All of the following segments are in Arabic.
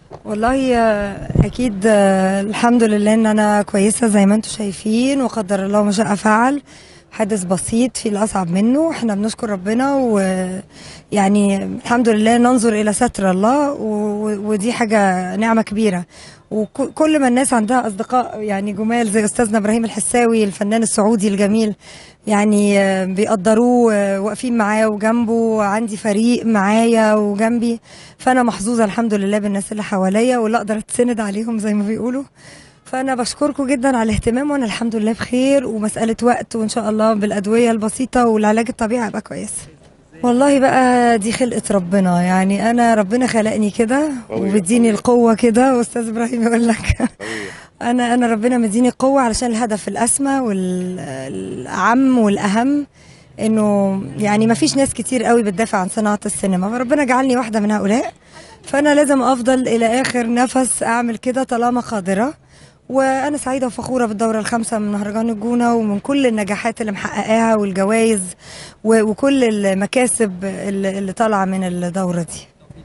والله اكيد الحمد لله ان انا كويسه زي ما انتم شايفين، وقدر الله ما شاء فعل. حدث بسيط في الاصعب منه، احنا بنشكر ربنا ويعني الحمد لله ننظر الى ستر الله ودي حاجه نعمه كبيره. وكل ما الناس عندها اصدقاء يعني جمال زي استاذنا ابراهيم الحساوي الفنان السعودي الجميل، يعني بيقدروه واقفين معاه وجنبه. عندي فريق معايا وجنبي، فانا محظوظه الحمد لله بالناس اللي حواليا واللي اقدر اتسند عليهم زي ما بيقولوا. فانا بشكركم جدا على الاهتمام، وانا الحمد لله بخير، ومساله وقت وان شاء الله بالادويه البسيطه والعلاج الطبيعي هبقى كويسه. والله بقى دي خلقه ربنا، يعني انا ربنا خلقني كده وبيديني القوه كده، واستاذ ابراهيم يقول لك انا ربنا مديني قوه علشان الهدف الاسمى والاعم والاهم، انه يعني ما فيش ناس كتير قوي بتدافع عن صناعه السينما، فربنا جعلني واحده من هؤلاء. فانا لازم افضل الى اخر نفس اعمل كده طالما قادره. وانا سعيده وفخوره بالدوره الخامسه من مهرجان الجونه، ومن كل النجاحات اللي محققاها والجوائز وكل المكاسب اللي طالعه من الدوره دي.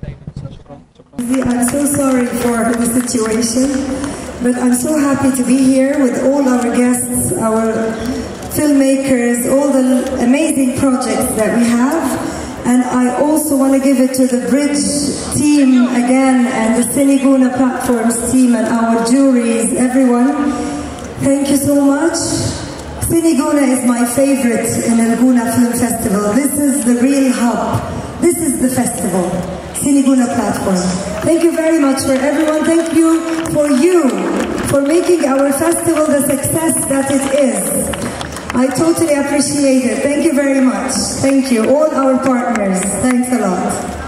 I'm so sorry for the situation, but I'm so happy to be here with all our guests, our filmmakers, all the amazing projects that we have. And I also want to give it to the Bridge team again, and the Cineguna Platforms team, and our juries, everyone. Thank you so much. Cineguna is my favorite in the Guna Film Festival. This is the real hub. This is the festival. Cineguna Platform. Thank you very much for everyone. Thank you for making our festival the success that it is. I totally appreciate it. Thank you very much. Thank you. All our partners. Thanks a lot.